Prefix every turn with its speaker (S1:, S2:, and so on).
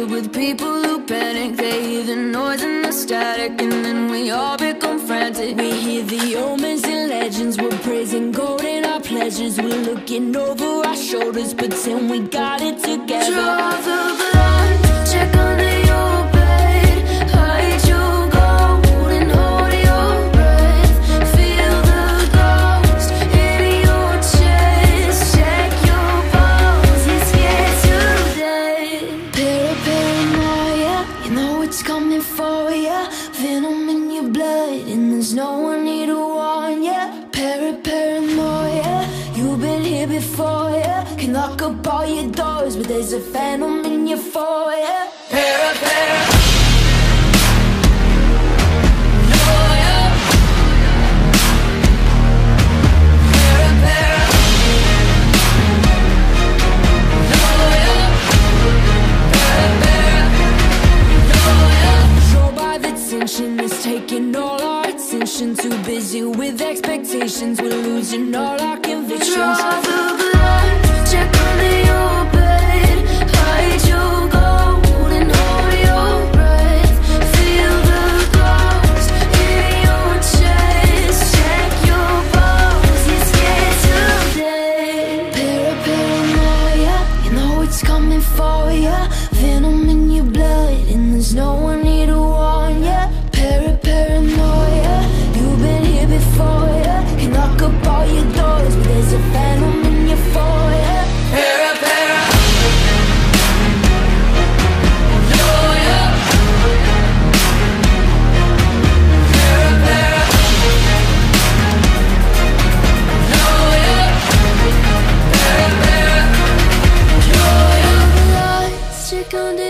S1: filled with people who panic. They hear the noise and the static, and then we all become frantic. We hear the omens and legends, we're praising gold in our pleasures. We're looking over our shoulders, pretend we got it together. Draw the blood, check under your bed, hide your gold and hold your breath. Feel the ghost in your chest, check your bones, you're scared to death. Paranoia, you know it's coming for ya. Venom in your blood and there's no one here to warn ya. Paranoia, you've been here before ya. Can lock up all your doors, but there's a phantom in your foyer. Paranoia. It's taking all our attention. Too busy with expectations, we're losing all our convictions. Draw the blood, check under your bed, hide your gold and hold your breath. Feel the ghost in your chest, check your bones, you're scared to death. Paranoia, you know it's coming for ya. Venom in your blood and there's no one here to warn ya. Paranoia, you've been here before ya. Can lock up all your doors, but there's a phantom in your foyer. Paranoia. Check under